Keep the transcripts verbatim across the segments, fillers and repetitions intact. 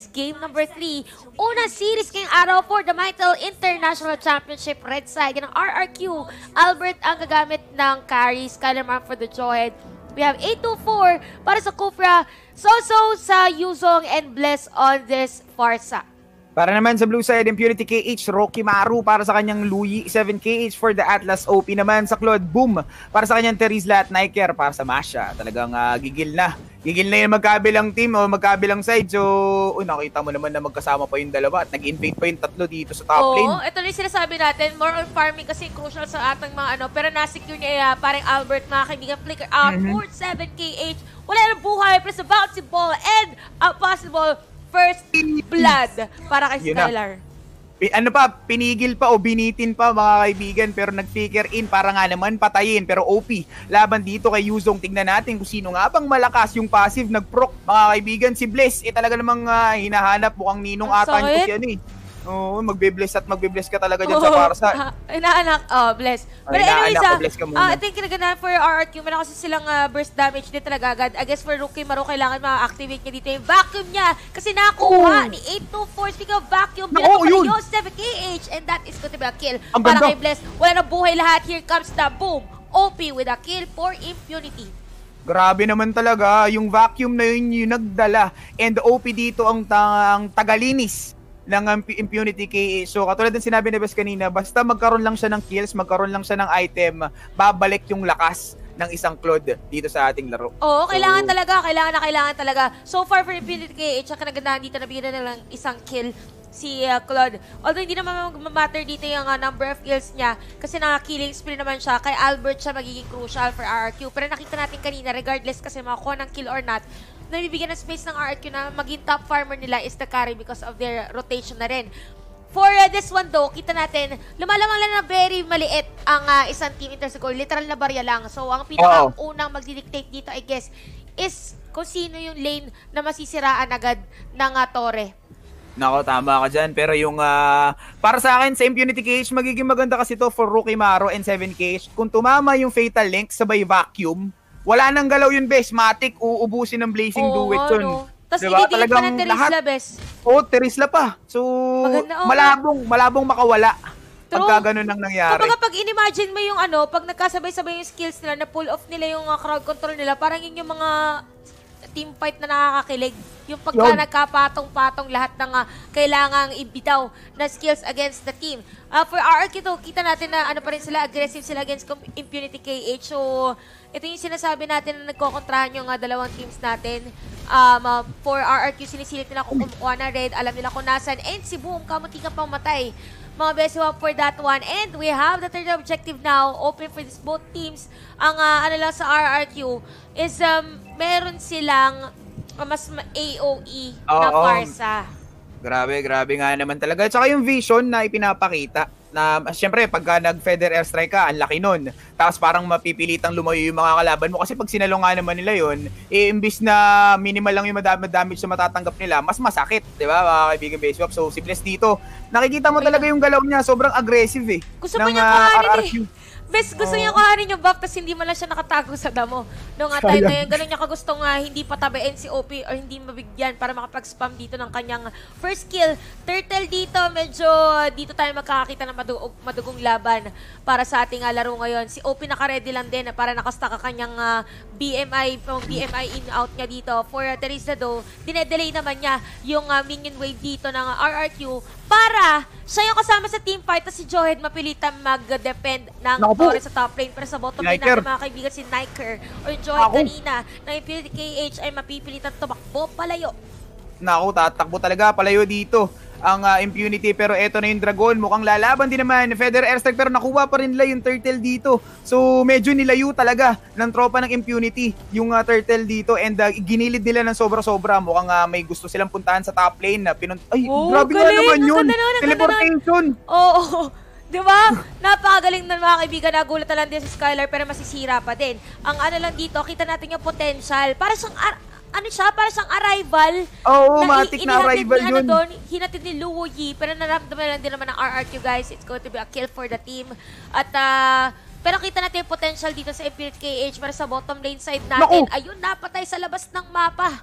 Game number three, unang series ngayong araw for the Mytel International Championship. Red side, yan ang R R Q. Albert ang gagamit ng carry, Skylar Man for the Joyhead. We have eight two four para sa Kufra, Soso sa Yuzong, and Bless on this Farsa. Para naman sa blue side, Impunity K H, Rocky Maru para sa kanyang Louie, seven K H for the Atlas. O P naman sa Claude, Boom para sa kanyang Terizla at Niker para sa Masha. Talagang uh, gigil na. Gigil na yung magkabilang team o magkabilang side. So, oh, nakita mo naman na magkasama pa yung dalawa at nag-invade pa yung tatlo dito sa top lane. Oo, ito na yung sinasabi natin. More on farming kasi crucial sa ating mga ano. Pero nasecure niya uh, parang Albert, mga kaibigan. Flicker out, Mm-hmm. four seven K H. Wala na buhay, plus a bouncy ball and a possible first blood para kay Skylar. Ano pa, pinigil pa o binitin pa mga kaibigan, pero nag-picker in para nga naman patayin. Pero O P, laban dito kay Yuzong. Tingnan natin kung sino nga bang malakas yung passive nag-proc. Mga kaibigan, si Bless, eh talaga namang uh, hinahanap. Mukhang ninong atan ko yan eh. Oo, magbe-bless at magbe-bless ka talaga dyan oh, sa Farsa. Uh, inaanak, oh, bless. Pero oh, anyways, uh, bless ka muna. Uh, I think kinaganahan for R R Q, meron kasi silang uh, burst damage din talaga agad. I guess for Rookie Maro, kailangan ma-activate niya dito yung vacuum niya. Kasi nakuha oh. ni eight two four. Speaking of vacuum, no, oh, yun. Yung seven K H. And that is going to be a kill. Ang para ganda. kay Bless. Wala na buhay lahat. Here comes the boom. O P with a kill for Impunity. Grabe naman talaga. Yung vacuum na yun yung nagdala. And the O P dito ang, ta ang tagalinis ng Impunity K H. So katulad ng sinabi ni Bes kanina, basta magkaroon lang siya ng kills, magkaroon lang siya ng item, babalik yung lakas ng isang Claude dito sa ating laro. Oo, kailangan so, talaga, kailangan na kailangan talaga. So far for Impunity K H, ang kanagandahan dito, nabigyan na lang isang kill si uh, Claude. Although hindi naman mag-matter dito yung uh, number of kills niya kasi naka-killing spree naman siya. Kay Albert siya magiging crucial for R R Q. Pero nakita natin kanina, regardless kasi makakuha ng kill or not, nabibigyan ng space ng R R Q na maging top farmer nila is the carry because of their rotation na rin. For uh, this one though, kita natin, lumalamang lang na very maliit ang uh, isang team in terms of goal. Literal na barya lang. So, ang pinaka-unang magdidictate dito, I guess, is kung sino yung lane na masisiraan agad ng uh, Torre. Nako, tama ka dyan. Pero yung, uh, para sa akin, sa Impunity K H, magiging maganda kasi to for Rookie Maro and seven K H. Kung tumama yung Fatal Link sabay vacuum, wala nang galaw yun, Bes. Matic, uubusin ng Blazing oh, Duet yun. No. Tapos diba? Ididiin pa ng Terizla, Bes. Oo, oh, Terizla pa. So, maganda, oh, malabong, malabong makawala. True. Pagka ganun ang nangyari. Kapag pag in-imagine mo yung ano, pag nagkasabay-sabay yung skills nila, na pull off nila yung uh, crowd control nila, parang yun yung mga team fight na nakakakilig. Yung pagka Yo. nagkapatong-patong lahat ng uh, kailangang ibitaw na skills against the team. Uh, for R R Q to, kita natin na ano pa rin sila, aggressive sila against Impunity K H. So, ito yung sinasabi natin na nagkokontrahan yung uh, dalawang teams natin. Um, uh, for R R Q, sinisilip nila kung kumukuha na red, alam nila kung nasan. And si Boom, kamunti ka pang matay. Mga best of for that one. And we have the third objective now, open for this both teams. Ang uh, ano lang sa R R Q is um, meron silang uh, mas A O E oh, na Farsa. Oh. Grabe, grabe nga naman talaga. Tsaka yung vision na ipinapakita na siyempre pagka nag-feather airstrike ka, ang laki nun. Tapos parang mapipilitang lumayo yung mga kalaban mo kasi pag sinalong nga naman nila yun, eh, imbis na minimal lang yung damage na matatanggap nila, mas masakit, di ba mga kaibigan base swap. So si Bless dito, nakikita mo talaga yung galaw niya, sobrang aggressive eh. Gusto mo niya kuhanin eh. Bes, gusto oh. niya kuhanin yung buff tapos hindi mo lang siya nakatago sa damo. Noong nga time na yun, ganun niya kagustong uh, hindi patabain si O P or hindi mabigyan para makapag-spam dito ng kanyang first kill. Turtle dito, medyo dito tayo magkakakita ng madug madugong laban para sa ating uh, laro ngayon. Si O P naka-ready lang din para nakastack ka kanyang uh, B M I, B M I in-out niya dito. For uh, Terizla do, dinedelay naman niya yung uh, minion wave dito ng uh, R R Q para siya yung kasama sa team fight at si Joyhead mapilitan mag-defend ng Torre sa top lane. Pero sa bottom lane natin mga kaibigan si Niker or Joyhead kanina ng Impunity K H ay mapipilitan tumakbo palayo. Naku, tatakbo talaga palayo dito ang uh, Impunity, pero eto na yung Dragon, mukhang lalaban din naman, feather airstrike, pero nakuha pa rin nila yung Turtle dito. So medyo nilayo talaga ng tropa ng Impunity yung uh, Turtle dito, and uh, ginilid nila ng sobra-sobra. Mukhang uh, may gusto silang puntahan sa top lane na pinun... Ay, oh, grabe nga naman yun! Teleportation! Oo, oh, oh. Di ba? Napakagaling na mga kaibigan, nagulat na lang din si Skylar pero masisira pa din. Ang ano lang dito, kita natin yung potential. Para siyang... ano siya, para siyang arrival. Oo, oh, matik na arrival ni, yun. Ano doon, hinatid ni Luo Yi, pero naramdaman lang din naman ng R R Q guys. It's going to be a kill for the team. At, uh, pero kita natin yung potential dito sa Impunity K H para sa bottom lane side natin. Naku. Ayun, napatay sa labas ng mapa.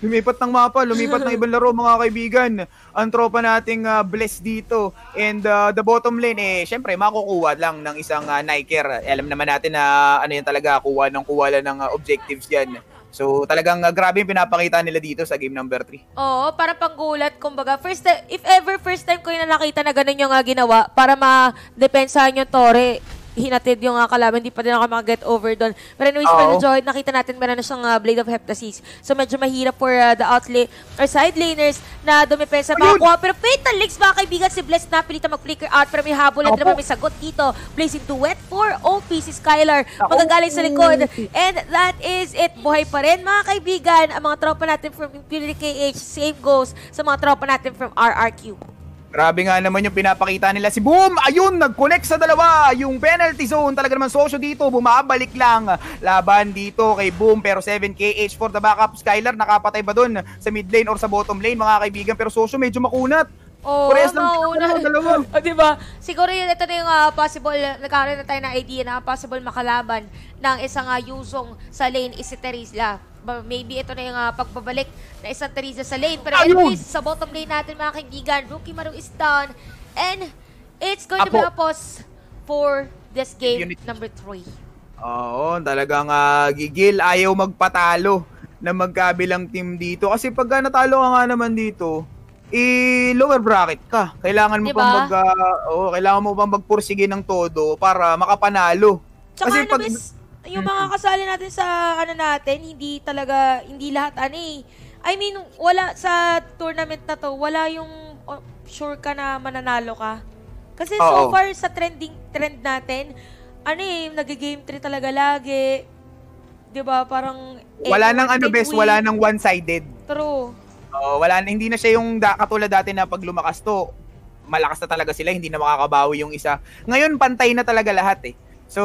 Lumipat ng mapa, lumipat ng ibang laro mga kaibigan. Ang tropa nating uh, bless dito. And uh, the bottom lane, eh, syempre, makukuha lang ng isang uh, Niker. Alam naman natin na uh, ano yan talaga, kuha ng kuha lang ng uh, objectives yan. So talagang uh, grabe yung pinapakita nila dito sa game number three. Oo, para panggulat, kumbaga. First time, if ever first time ko yung nakita na ganun yung uh, ginawa para ma-depensahan yung Torre, hinatid yung uh, kalaban, hindi pa din ako maka-get over doon. Pero anyways, oh. Joy, nakita natin meron na siyang uh, Blade of Heptasis. So medyo mahirap for uh, the outlay or side laners na dumipensa makakuha. Pero Fatal Legs, mga kaibigan, si Bless na pilita mag-flicker out. Pero may habol at naman may sagot dito. Blazing Duet for O P si Skylar. Magagaling sa likod. And that is it. Buhay pa rin, mga kaibigan. Ang mga tropa natin from Impunity K H, same goes sa mga tropa natin from R R Q. Grabe nga naman yung pinapakita nila si Boom. Ayun, nag-connect sa dalawa. Yung penalty zone, talaga naman Socio dito. Bumabalik lang laban dito kay Boom. Pero seven K H for the backup. Skylar, nakapatay ba dun sa mid lane or sa bottom lane, mga kaibigan? Pero Socio medyo makunat. Oo, oh, mauna. O, oh, diba? Siguro yun, ito na yung uh, possible, nagkaroon na tayo ng idea na possible makalaban ng isang uh, Yuzong sa lane is si Terizla. Maybe ito na yung uh, pagbabalik na isang Terizla sa lane. Pero anyways, sa bottom lane natin, mga kaibigan, Rookie Maru is done. And it's going Apo. to be a pause for this game Unity. number three. Oo, talagang uh, gigil. Ayaw magpatalo na magkabilang team dito. Kasi pagka natalo ka nga naman dito, i-lower bracket ka. Kailangan mo diba? pang mag uh, oh, kailangan mo pang magpursige ng todo para makapanalo. Tsaka kasi pag miss, yung mga kasali natin sa ano natin, hindi talaga hindi lahat ano eh. I mean, wala sa tournament na to, wala yung oh, sure ka na mananalo ka. Kasi Oo. so far sa trending trend natin, ano eh, nag-game three talaga lagi. 'Di ba? Parang wala nang ano best, wala nang one-sided. True. Oh, wala, hindi na siya yung da, katulad dati na pag lumakas to, malakas na talaga sila, hindi na makakabawi yung isa. Ngayon, pantay na talaga lahat eh. So,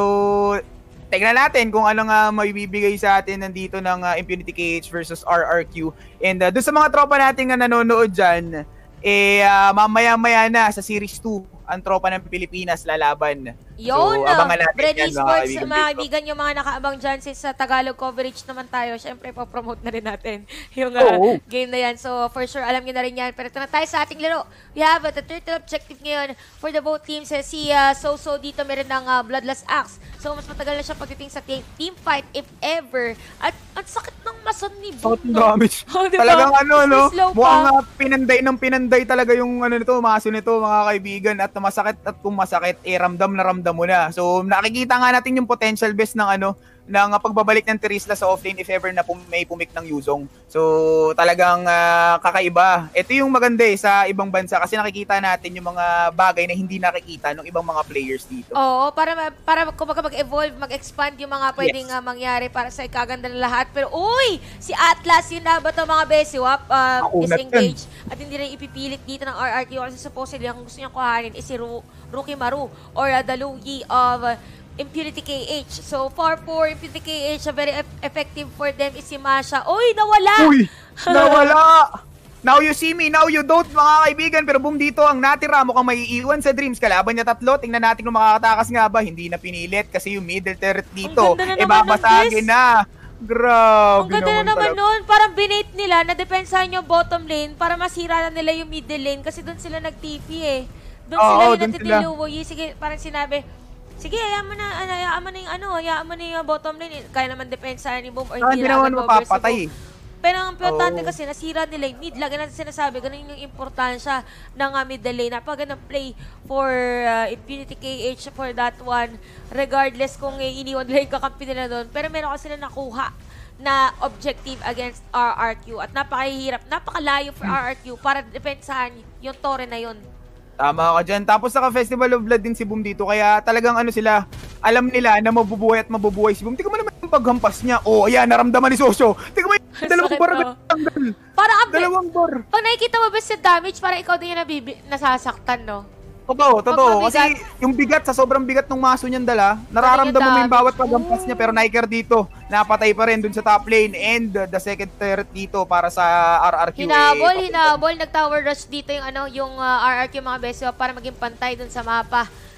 tignan natin kung ano nga maibibigay sa atin nandito ng uh, Impunity K H versus R R Q. And uh, doon sa mga tropa natin nga nanonood dyan, eh, uh, mamaya-maya na sa Series two, ang tropa ng Pilipinas lalaban. Yun, so, abangan natin Brady yan, Sports, mga kaibigan, mga kaibigan, yung mga nakaabang dyan, since sa Tagalog coverage naman tayo, syempre, po-promote na rin natin yung uh, oh. game na yan. So, for sure, alam nyo na rin yan. Pero ito na tayo sa ating laro. We have uh, the turtle objective ngayon for the both teams. Uh, si uh, So-So dito meron ng uh, Bloodlust Axe. So, mas matagal na siya pagdating sa team, team fight, if ever. At ang sakit ng mason ni Boom. Sakit damage. Oh, diba? Talagang ano, no? Mukhang uh, pinanday ng pinanday talaga yung ano nito, maso nito, mga kaibigan. At masakit at kung masakit, eh, ramdam na ramdam mo na. So, nakikita nga natin yung potential best ng ano, ng uh, pagbabalik ng Terizla sa offlane if ever na pum may pumik ng Yuzong. So, talagang uh, kakaiba. Ito yung maganda eh, sa ibang bansa kasi nakikita natin yung mga bagay na hindi nakikita ng ibang mga players dito. Oo, para para kumbaga mag-evolve, mag-expand yung mga pwedeng yes. uh, mangyari para sa ikaganda ng lahat. Pero uy, si Atlas yun na ba ito mga besiwap uh, is engaged at hindi rin ipipilit dito ng R R Q kasi supposedly ang gusto niyang kuhanin is si Ru Rookie Maru or uh, the Lugi of uh, Impunity K H. So, far for Impunity K H, very e- effective for them is si Masha. Uy, nawala! Uy, nawala! Now you see me, now you don't, mga kaibigan. Pero boom dito, ang natira mo kang maiiwan sa Dreams. Kalaban niya tatlo. Tingnan natin kung makakatakas nga ba. Hindi na pinilit kasi yung middle turret dito, e babasagin na. Grabe ang ganda na naman nun. Parang binate nila na depensahan yung bottom lane para masira na nila yung middle lane kasi doon sila nag-T P eh. Doon sila yung natitiluwoy. Sige, parang sinabi, sige, hayaan mo na, ano, hayaan mo na yung ano, hayaan mo na yung bottom lane. Kaya naman depensahan ni Boom or hindi na naman mapapatay. Pero ang importante oh. kasi, nasira nila yung mid. Lagi natin sinasabi, ganun yung importansya ng uh, middle lane. Napagandang play for uh, Impunity K H for that one. Regardless kung uh, iniwan nila yung kakampi nila doon. Pero meron kasi sila nakuha na objective against R R Q. At napakahirap, napakalayo for R R Q para depensahan yung Torre na yun. Tama ka dyan. Tapos saka Festival of Blood din si Boom dito. Kaya talagang ano sila, alam nila na mabubuhay at mabubuhay si Boom. Tingnan mo naman yung paghampas niya. Oh, ayan, naramdaman ni Socio. Tingnan mo yung dalawang bar. Para dalawang bar. Pag nakikita mo ba sa damage, para ikaw din yung nabibi- nasasaktan, no? Totoo, totoo. Kasi yung bigat, sa sobrang bigat ng maso niyang dala, nararamdaman mo yung bawat paghampas niya. Pero Niker dito, napatay pa rin dun sa top lane. And uh, the second turret dito para sa R R Q. Hinabol, eh, hinabol. Nag-tower rush dito yung, ano, yung uh, R R Q mga beso para maging pantay dun sa mapa.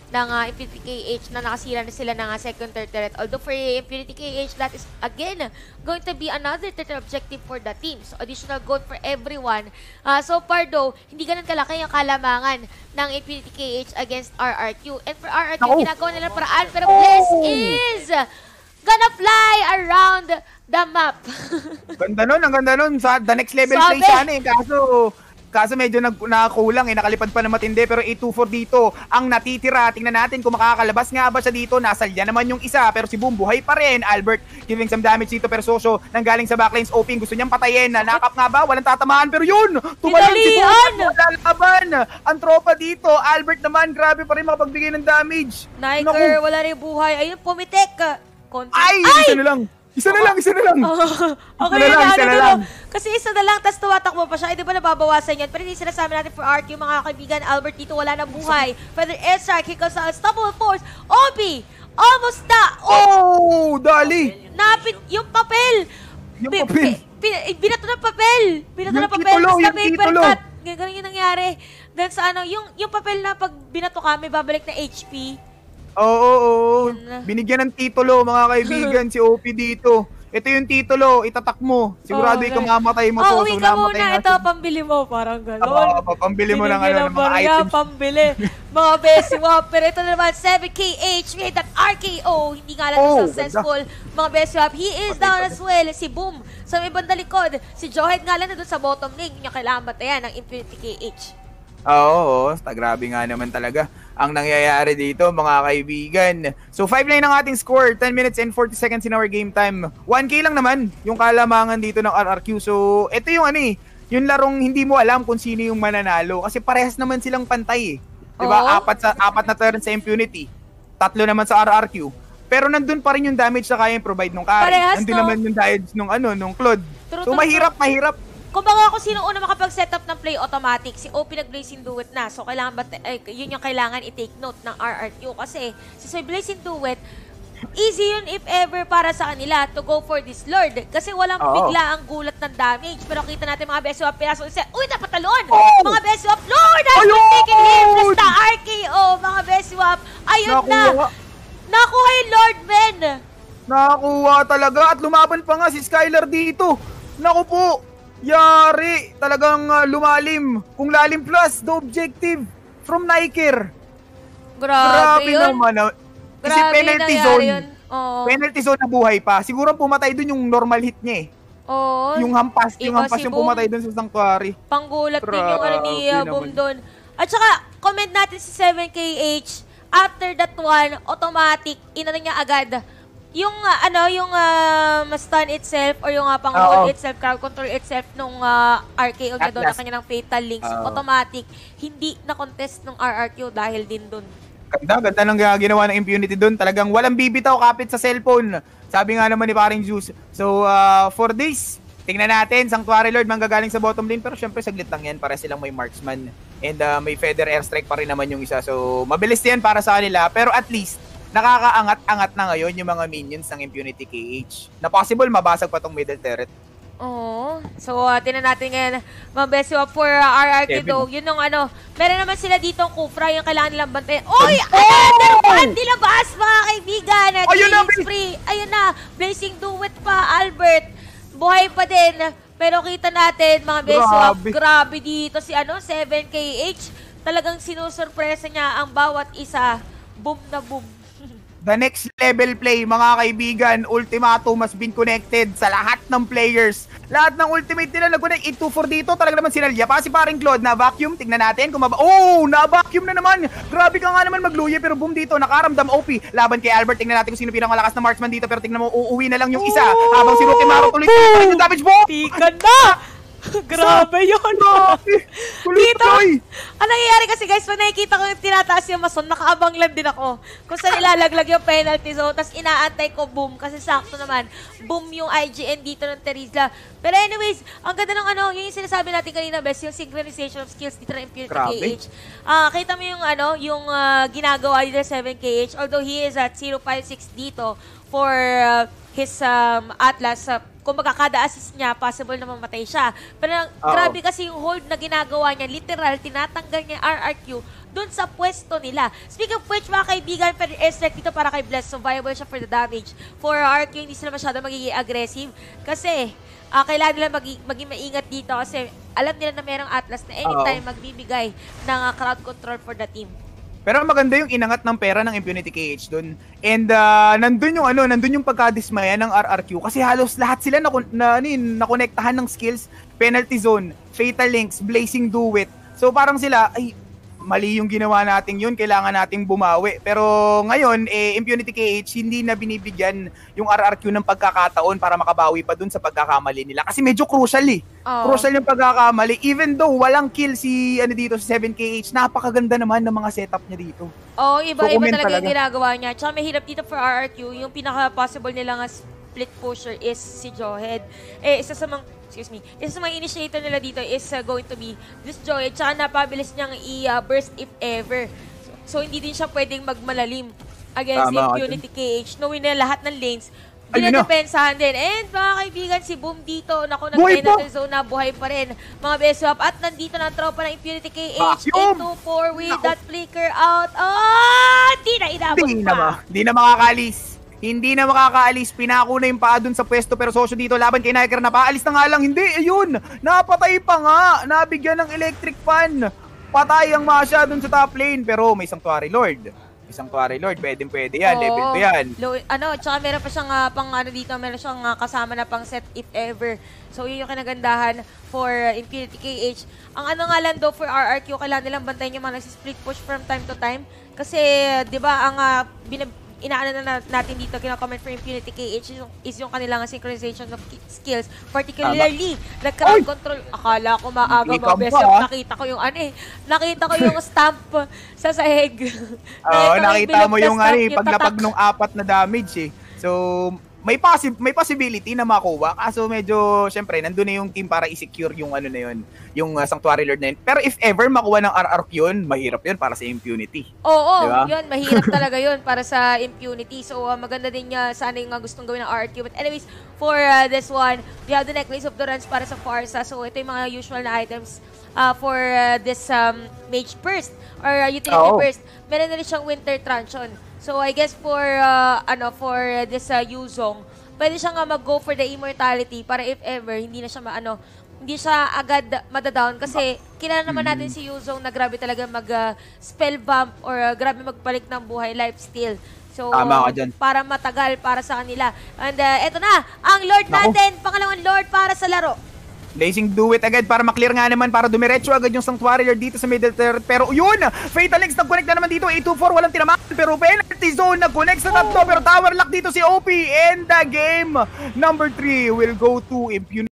ng uh, Infinity K H na nakasira na sila ng uh, second third turret. Although for Infinity K H, that is again going to be another third objective for the team. So additional gold for everyone. Uh, so far though, hindi ganun kalaki yung kalamangan ng Infinity K H against R R Q. And for R R Q, oh. ginagawa nila paraan. Pero oh. Bless is gonna fly around the map. Ganda nun, ang ganda nun. Sa the next level play sana eh. Kaso, kaso medyo nag, nakakulang eh. Nakalipad pa na matindi. Pero eight two four dito ang natitira. Tingnan natin kung makakalabas nga ba siya dito. Nasalya naman yung isa. Pero si Boom buhay pa rin. Albert giving some damage dito. Pero Soso nanggaling sa backlines. Oping gusto niyang patayin. Nakap nga ba? Walang tatamaan. Pero yun! Tumalon si Boom. Lalaban. Ang tropa dito. Albert naman. Grabe pa rin makapagbigay ng damage. Niker, wala rin buhay. Ayun, pumitek. Konti. Ay! Ay! Isa na lang. Isa na lang, isa na lang. Oh, okay, isa na lang, na, isa ano, na lang. Kasi isa na lang, tapos tuwatakbo pa siya. Eh, di ba nababawasan yan? Pero hindi sinasabi natin for R Q, mga kaibigan. Albert dito, wala nang buhay. Feather Airstrike, he goes sa unstoppable force. Obi! Almost na! Oh! Dali! Napit yung papel! Yung papel? Binato ng papel! Binato ng papel sa paper cut. Ganun yung nangyari. Then sa ano, yung, yung papel na pag binato ka, may babalik na H P. Oo, oo, oo. Binigyan ng titulo, mga kaibigan, si O P dito. Ito yung titulo, itatak mo. Sigurado oh, ikaw mamatay mo oh, to. Oh, uwi ka muna. Ito, pambili mo. Parang gano'n. Oo, oh, pambili mo ng, ano, ng mga items. Pambili. Mga besiwap. Pero ito na naman, seven K H. We had that R K O. Hindi nga lang oh, successful. Ganda. Mga besiwap. He is down as well. Si Boom. Sa may bandang likod. Si Johed nga lang na doon sa bottom lane. Yung kailangan matayan ng Infinity K H. Oo, oo. Grabe nga naman talaga ang nangyayari dito, mga kaibigan. So, five nine ang ating score. ten minutes and forty seconds in our game time. one K lang naman yung kalamangan dito ng R R Q. So, ito yung ano eh, yung larong hindi mo alam kung sino yung mananalo. Kasi parehas naman silang pantay eh. Diba? Oh. Apat, sa, apat na turn sa Impunity. Tatlo naman sa R R Q. Pero nandun pa rin yung damage na kaya provide nung carry. Parehas, nandun no? naman yung damage nung ano, nung Claude. True, so, true, mahirap, true. mahirap. Kung baga kung sino una makapag-setup ng play automatic, si O P nag-Blazing Duet na. So, kailangan ba, ay, yun yung kailangan i-take note ng R R Q. Kasi, si Soy Blazing Duet, easy yun if ever para sa kanila to go for this Lord. Kasi walang oh. bigla ang gulat ng damage. Pero kita natin mga Beswap, pinasok isa, uy, napatalon! Oh. Mga Beswap, Lord has been taken him! Plus the R K O, mga Beswap. Ayun Nakuha. na! Nakuha yung Lord, Ben! Nakakuha talaga at lumaban pa nga si Skylar dito. Naku po! Yari! Talagang uh, lumalim. Kung lalim plus, the objective from Niker. Grabe, Grabe yun. naman. Uh, kasi Grabe penalty zone. Yun. Oh. Penalty zone na buhay pa. Siguro pumatay dun yung normal hit niya eh. Oh. Yung hampas. Yung hampas si yung pumatay dun sa Sanctuary. Panggulat din yung ano ni uh, Boom dun. At saka, comment natin si seven K H. After that one, automatic, inano niya agad. Yung uh, ano, yung uh, stun itself or yung uh, pang-hold itself, crowd control itself nung uh, R K O niya doon na kanyang fatal links, uh, automatic, hindi na-contest ng R R Q dahil din doon. Ganda, ganda ng ginawa ng Impunity doon. Talagang walang bibitaw kapit sa cellphone. Sabi nga naman ni paring Juice. So, uh, for this, tingnan natin, Sanctuary Lord manggagaling sa bottom lane, pero syempre saglit lang yan, para silang may marksman. And uh, may Feather Airstrike pa rin naman yung isa. So, mabilis yan para sa kanila, pero at least, nakakaangat-angat na ngayon yung mga minions ng Impunity K H. Na possible, mabasag pa tong middle turret. Oo. So, uh, tinan natin ngayon, mga best of for uh, R R Q though. Yun yung ano, meron naman sila dito ang Kufra, yung kailangan nilang bantayan. Uy! Another one! Dilabas, mga kaibigan! Ayun na! Free. Ayun na! Blazing Duet pa, Albert. Buhay pa din. Pero kita natin, mga best of, grabe dito si ano, seven K H. Talagang sinusurpresa niya ang bawat isa. Boom na boom. The next level play, mga kaibigan, ultimatum has been connected sa lahat ng players. Lahat ng ultimate nila nag-connect. eight two four dito, talaga naman sinalya pa. Si paring Claude na vacuum, tignan natin kung maba... Oh, na-vacuum na naman! Grabe ka nga naman magluya, pero boom dito, nakaramdam O P. Laban kay Albert, tignan natin kung sino pinakamalakas na marksman dito, pero tignan mo, uuwi na lang yung isa. Habang si Rookie Maro tuloy pa rin yung damage mo! Tikan na! Grabe yun! Dito, ang nangyayari kasi guys, pag nakikita ko yung tinataas yung mason, nakaabang lang din ako kung saan ilalaglag yung penalty zone, tapos inaantay ko boom, kasi sakto naman, boom yung I G N dito ng Terizla. Pero anyways, ang ganda ng ano, yung sinasabi natin kanina, best, yung synchronization of skills dito ng Impunity K H. Uh, kita mo yung ano, yung uh, ginagawa dito ng seven K H, although he is at zero five six dito for uh, his um, Atlas uh, kung magkakada assist niya, possible na mamatay siya. Pero Oo. grabe kasi yung hold na ginagawa niya, literal, tinatanggal niya R R Q doon sa pwesto nila. Speaking of which, mga kaibigan, Feather Airstrike dito para kay Bless, so viable siya for the damage. For R R Q, hindi sila masyado magiging aggressive kasi uh, kailangan nila maging, maging maingat dito kasi alam nila na merong Atlas na anytime Oo. magbibigay ng uh, crowd control for the team. Pero maganda yung inangat ng pera ng Impunity K H dun. And uh, nandun yung ano, nandun yung pagkadismaya ng R R Q kasi halos lahat sila na, na, na, nakonektahan ng skills, penalty zone, fatal links, blazing duet. So parang sila, ay, mali yung ginawa natin yun, kailangan nating bumawi. Pero ngayon, eh, Impunity K H, hindi na binibigyan yung R R Q ng pagkakataon para makabawi pa dun sa pagkakamali nila. Kasi medyo crucial eh. Oh. Crucial yung pagkakamali. Even though walang kill si ano dito, si seven K H, napakaganda naman ng mga setup niya dito. Oo, oh, iba-iba So, comment talaga, talaga yung ginagawa niya. Tsaka may hirap dito for R R Q, yung pinaka-possible nila nga split pusher is si Johead. Eh, isa sa mga excuse me, isa sa mga initiator nila dito is uh, going to be this Joy, tsaka napabilis niyang i-burst if ever. So, so, hindi din siya pwedeng magmalalim against Tama, Impunity K H. Knowing na lahat ng lanes, Ayun na. dinadepensahan din. And mga kaibigan, si Boom dito, naku, Buhay pa! nag-penalty zone na, buhay pa rin. Mga best swap. At nandito na ang tropa ng Impunity K H. Vacuum! eight two four with Naku. that flicker out. Oh! Di na inabot Hindi pa. na, ma- di na makakaalis. Hindi na makakaalis. Pinako na yung paa dun sa pwesto pero Sosyo dito laban kay Niker na paalis na nga lang. Hindi, ayun. Napatay pa nga. Nabigyan ng electric fan. Patay ang Masha dun sa top lane. Pero may Sanctuary Lord. May Sanctuary Lord. Pwede pwede yan. Oo. Level to yan. Low, ano, tsaka meron pa siyang uh, pang ano dito, meron siyang uh, kasama na pang set if ever. So yun yung kinagandahan for uh, Impunity K H. Ang ano nga lang daw for R R Q, kailangan nilang bantayan yung mga nagsisplit push from time to time. Kasi, di ba, ang uh, binab inaano na natin dito, kina-comment for Impunity K H is yung, is yung kanilang synchronization of skills. Particularly, nag-crowd control. Akala ko maaga mga best up. Nakita ko yung ano eh. Nakita ko yung stamp sa sahig. Oo, nakita mo yung ano eh, yung paglapag tatak. nung apat na damage eh. So, may possi may possibility na makuha. Kaso medyo, syempre, nandun na yung team para i-secure yung ano na yun, yung uh, Sanctuary Lord na yun. Pero if ever makuha ng R R Q yun, mahirap yun para sa Impunity. Oo, Diba? yun, mahirap talaga yun para sa Impunity. So, uh, maganda din niya sana yung uh, gustong gawin ng R R Q. But anyways, for uh, this one, we have the Necklace of Durance para sa Farsa. So, ito yung mga usual na items uh, for uh, this um, Mage Burst or uh, Utility Oo. Burst. Meron na rin siyang Winter Truncheon. So, I guess for, uh, ano, for uh, this uh, Yuzong, pwede siya nga mag-go for the Immortality para if ever, hindi na siya maano, hindi siya agad madadown kasi kilala naman natin si Yuzong na grabe talaga mag-spell uh, bump or uh, grabe magpalik ng buhay, life steal. So, Tama ka dyan. para matagal para sa kanila. And uh, eto na, ang Lord Naku. natin, pangalawang Lord para sa laro. Blazing Duet agad para maklear nga naman, para dumiretso agad yung Sanctuary Lord dito sa middle tier. Pero yun, Fatal Links nag-connect na naman dito, eight two four, walang tinamaan. Pero penalty zone nag-connect sa tatlo, pero tower lock dito si O P. And the game number three will go to Impunity.